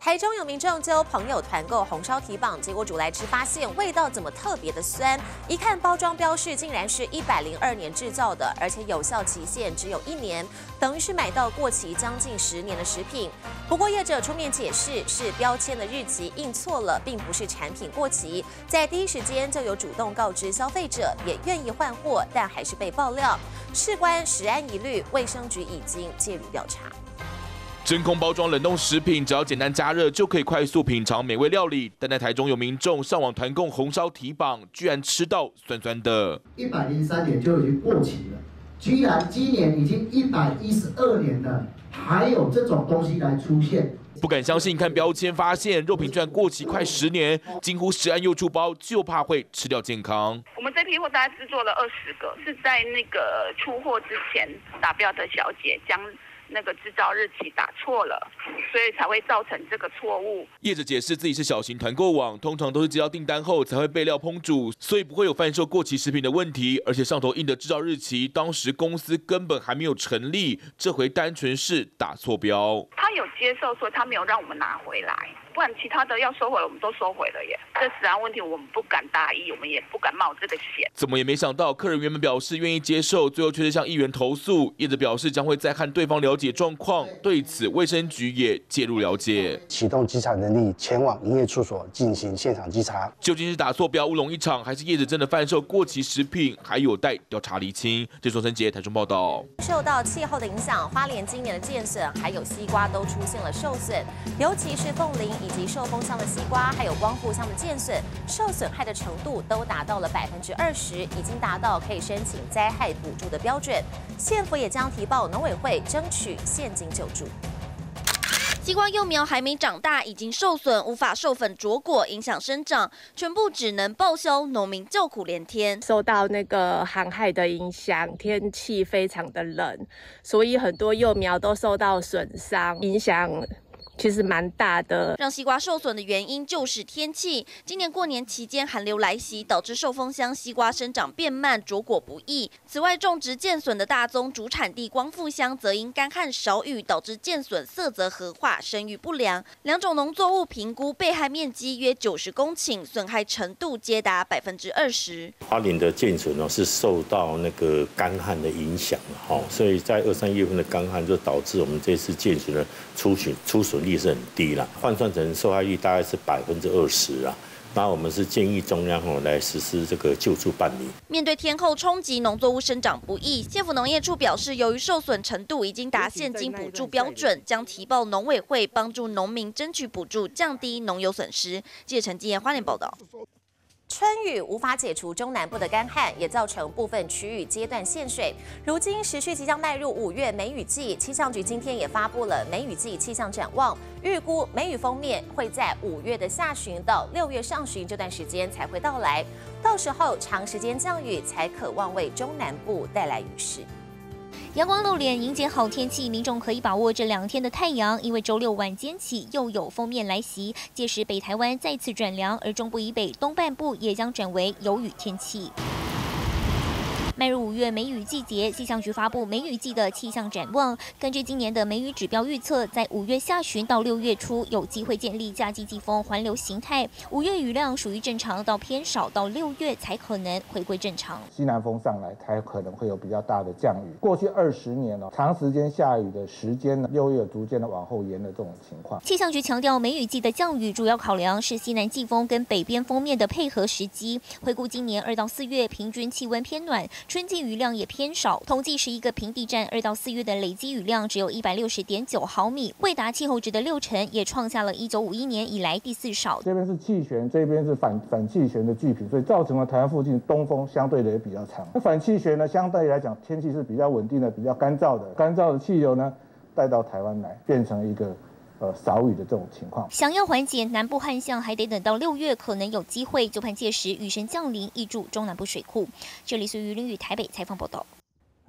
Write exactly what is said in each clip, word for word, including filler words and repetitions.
台中有民众揪朋友团购红烧蹄膀，结果煮来吃，发现味道怎么特别的酸？一看包装标示，竟然是一百零二年制造的，而且有效期限只有一年，等于是买到过期将近十年的食品。不过业者出面解释，是标签的日期印错了，并不是产品过期。在第一时间就有主动告知消费者，也愿意换货，但还是被爆料。事关食安疑虑，卫生局已经介入调查。 真空包装冷冻食品，只要简单加热就可以快速品尝美味料理。但在台中有民众上网团购红烧蹄膀，居然吃到酸酸的。 一百零三年就已经过期了，居然今年已经一百一十二年了，还有这种东西来出现。 不敢相信，看标签发现肉品居然过期快十年，惊呼食安又出包，就怕会吃掉健康。 我们这批货大概制作了二十个，是在那个出货之前达标的小姐将 那个制造日期打错了，所以才会造成这个错误。 业者解释自己是小型团购网，通常都是接到订单后才会备料烹煮，所以不会有贩售过期食品的问题。而且上头印的制造日期，当时公司根本还没有成立，这回单纯是打错标。 他有接受，所以他没有让我们拿回来，不然其他的要收回了，我们都收回了耶。这食安问题我们不敢大意，我们也不敢冒这个险。 怎么也没想到，客人原本表示愿意接受，最后却是向议员投诉。业者表示将会再和对方了解 状况，对此卫生局也介入了解， 启动稽查能力，前往营业处所进行现场稽查。 究竟是打错标乌龙一场，还是业者真的贩售过期食品，还有待调查厘清。这是陈杰台中报道。 受到气候的影响，花莲今年的建笋还有西瓜都出现了受损，尤其是凤林以及寿丰乡的西瓜，还有光复乡的建笋，受损害的程度都达到了百分之二十，已经达到可以申请灾害补助的标准。县府也将提报农委会，争取 现金救助。 西瓜幼苗还没长大，已经受损，无法授粉着果，影响生长，全部只能报销，农民叫苦连天。 受到那个寒害的影响，天气非常的冷，所以很多幼苗都受到损伤，影响 其实蛮大的， 让西瓜受损的原因就是天气。今年过年期间寒流来袭，导致寿丰乡西瓜生长变慢，着果不易。此外，种植建笋的大宗主产地光复乡则因干旱少雨，导致建笋色泽褐化，生育不良。两种农作物评估被害面积约九十公顷，损害程度皆达百分之二十。 花莲的建笋呢是受到那个干旱的影响，哈，所以在二三月份的干旱就导致我们这次建笋的出损出损率 是很低啦，换算成受害率大概是百分之二十啦。那我们是建议中央哦来实施这个救助办理。 面对天候冲击，农作物生长不易，县府农业处表示，由于受损程度已经达现金补助标准，将提报农委会，帮助农民争取补助，降低农友损失。记者陈继燕花莲报道。 春雨无法解除中南部的干旱，也造成部分区域阶段限水。如今时序即将迈入五月梅雨季，气象局今天也发布了梅雨季气象展望，预估梅雨锋面会在五月的下旬到六月上旬这段时间才会到来，到时候长时间降雨才可望为中南部带来雨势。 阳光露脸，迎接好天气，民众可以把握这两天的太阳，因为周六晚间起又有锋面来袭，届时北台湾再次转凉，而中部以北东半部也将转为有雨天气。 迈入五月梅雨季节，气象局发布梅雨季的气象展望。根据今年的梅雨指标预测，在五月下旬到六月初有机会建立夏季季风环流形态。五月雨量属于正常到偏少，到六月才可能回归正常。 西南风上来，才可能会有比较大的降雨。过去二十年哦，长时间下雨的时间呢，六月逐渐的往后延的这种情况。 气象局强调，梅雨季的降雨主要考量是西南季风跟北边锋面的配合时机。回顾今年二到四月平均气温偏暖。 春季雨量也偏少，统计十一个平地站二到四月的累积雨量只有一百六十点九毫米，未达气候值的六成，也创下了一九五一年以来第四少。 这边是气旋，这边是反反气旋的巨频，所以造成了台湾附近东风相对的也比较长。那反气旋呢，相对来讲天气是比较稳定的，比较干燥的，干燥的气流呢带到台湾来，变成一个 呃，少雨的这种情况， 想要缓解南部旱象，还得等到六月，可能有机会，就盼届时雨神降临，挹注中南部水库。这里是于林与台北采访报道。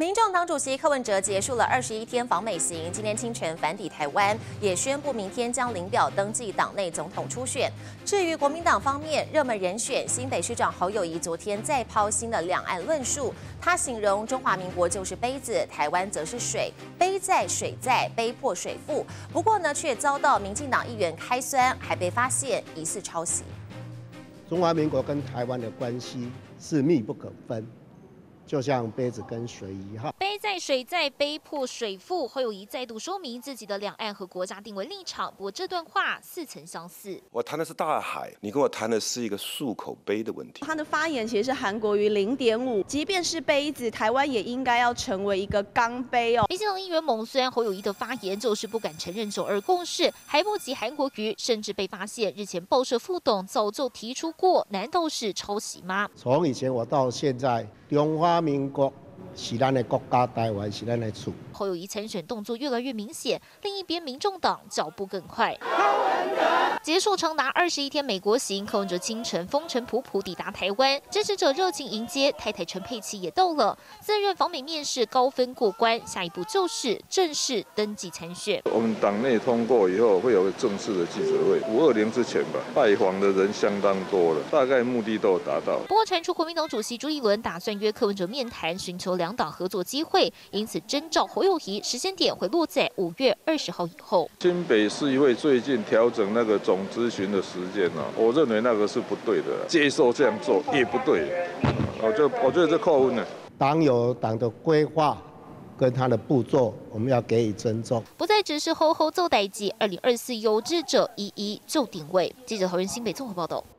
民众党主席柯文哲结束了二十一天访美行，今天清晨返抵台湾，也宣布明天将领表登记党内总统初选。至于国民党方面，热门人选新北市长侯友宜昨天再抛新的两岸论述，他形容中华民国就是杯子，台湾则是水，杯在水在，杯破水覆。不过呢，却遭到民进党议员开酸，还被发现疑似抄袭。 中华民国跟台湾的关系是密不可分。 就像杯子跟水一样， 杯在水在，杯破水覆。侯友宜再度说明自己的两岸和国家定位立场，不过这段话似曾相似。 我谈的是大海，你跟我谈的是一个漱口杯的问题。 他的发言其实是韩国瑜零点五，即便是杯子，台湾也应该要成为一个钢杯哦。 民进党议员猛酸侯友宜的发言，就是不敢承认九二共识，还不及韩国瑜，甚至被发现日前报社副董早就提出过，难道是抄袭吗？ 从以前我到现在。 中华民国是咱的国家，台湾是咱的厝。 侯友宜参选动作越来越明显，另一边民众党脚步更快。结束长达二十一天美国行，柯文哲清晨风尘仆仆抵达台湾，支持者热情迎接，太太陈佩琪也到了。自认访美面试高分过关，下一步就是正式登记参选。 我们党内通过以后，会有个正式的记者会，五二零之前吧，拜访的人相当多了，大概目的都有达到。 不过传出国民党主席朱立伦打算约柯文哲面谈，寻求两党合作机会，因此征召侯友宜时间点会落在五月二十号以后。 新北市议会最近调整那个总咨询的时间呢、啊，我认为那个是不对的，接受这样做也不对，我就我觉得这扣分了。 党有党的规划。 跟他的步骤，我们要给予尊重， 不再只是吼吼做代记。二零二四有志者一一就定位。记者何仁新北综合报道。